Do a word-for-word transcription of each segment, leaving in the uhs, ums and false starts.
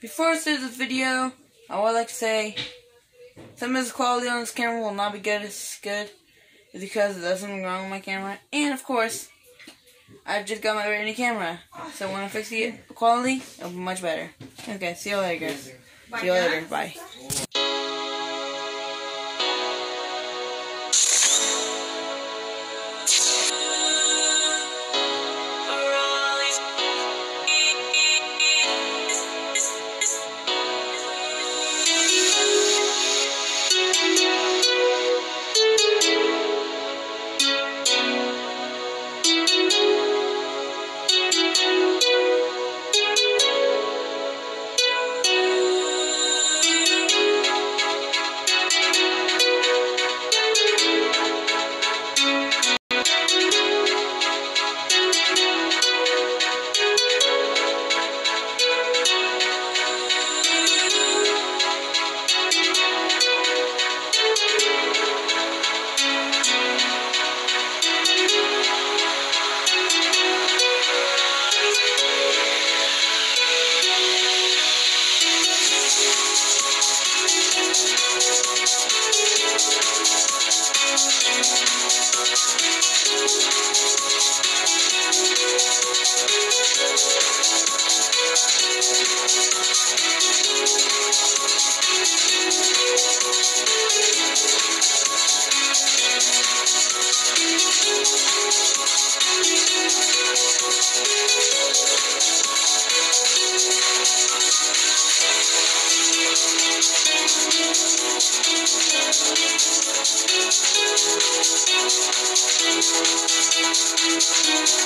Before I start this video, I would like to say some of the quality on this camera will not be good as good. It's because there's something wrong with my camera. And of course, I've just got my brand new camera. So when I fix the quality, it'll be much better. Okay, see you later, guys. See you later. Bye.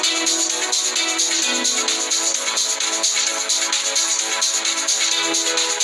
We'll be right back.